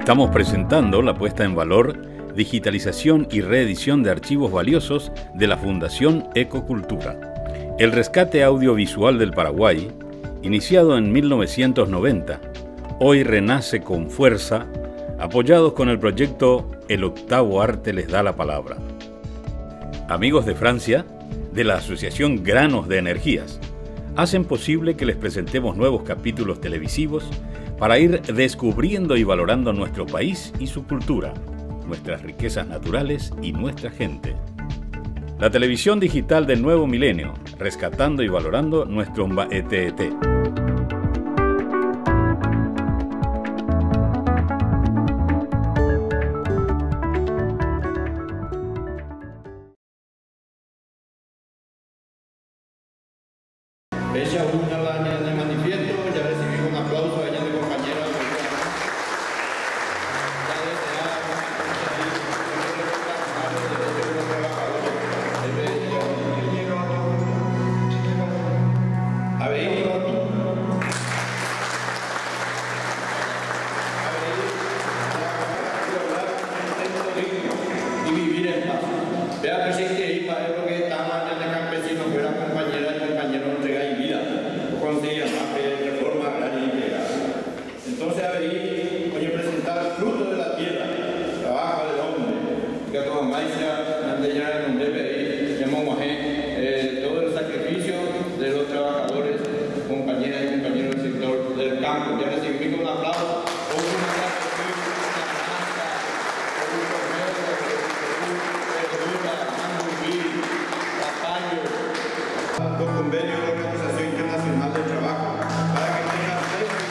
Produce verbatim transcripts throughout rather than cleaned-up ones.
Estamos presentando la puesta en valor, digitalización y reedición de archivos valiosos de la Fundación Ecocultura. El rescate audiovisual del Paraguay, iniciado en mil novecientos noventa, hoy renace con fuerza, apoyados con el proyecto El Octavo Arte les da la palabra. Amigos de Francia, de la Asociación Granos de Energías, hacen posible que les presentemos nuevos capítulos televisivos para ir descubriendo y valorando nuestro país y su cultura, nuestras riquezas naturales y nuestra gente. La televisión digital del nuevo milenio, rescatando y valorando nuestro Mbaetéete. Pese a una baña de manifiesto, ya recibimos un aplauso allá de compañeros. A ver, y vivir en paz. Vea que sí que iba a lo que estaba allá de campesinos, fuera compañera y compañero entrega y vida, conseguía más de reforma agraria integral. Entonces, a ver, voy a presentar el fruto de la tierra, trabajo del hombre, que a toda maíza, ande ya en un debe, llamamos eh, todo el sacrificio de los trabajadores, compañeras y compañeros del sector del campo. Ya recibimos un aplauso. Los convenios de la Organización Internacional del Trabajo para que tengan acceso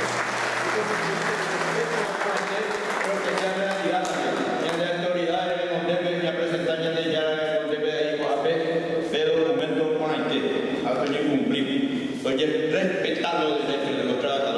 porque sea realidad en la autoridad nos debe ya presentar ya de ya nos debe de ir pero documento con hay que cumplir, oye, respetar los derechos de los trabajadores.